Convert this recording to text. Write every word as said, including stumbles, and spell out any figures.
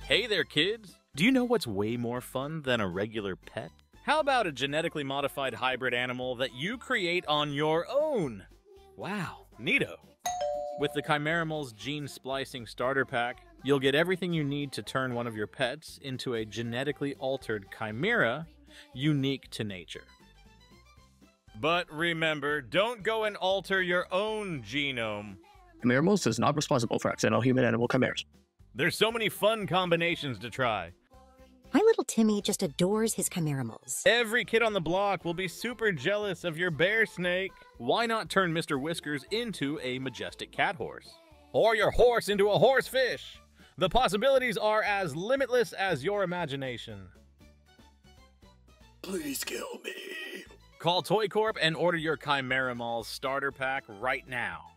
Hey there, kids! Do you know what's way more fun than a regular pet? How about a genetically modified hybrid animal that you create on your own? Wow, neato! With the ChiMERiMALS Gene Splicing Starter Pack, you'll get everything you need to turn one of your pets into a genetically altered chimera unique to nature. But remember, don't go and alter your own genome. ChiMERiMALS is not responsible for accidental human-animal chimeras. There's so many fun combinations to try. My little Timmy just adores his ChiMERiMALS. Every kid on the block will be super jealous of your bear snake. Why not turn Mister Whiskers into a majestic cat horse? Or your horse into a horsefish? The possibilities are as limitless as your imagination. Please kill me. Call Toy Corp and order your ChiMERiMALS starter pack right now.